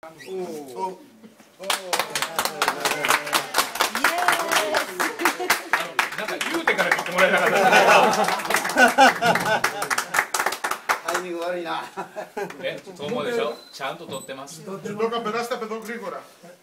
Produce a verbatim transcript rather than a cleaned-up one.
なんか言うてから見てもらえなかった。 タイミング悪いな。 え、そう思うでしょ。ちゃんと撮ってます。 Toca pedaste, perdón, Grigora.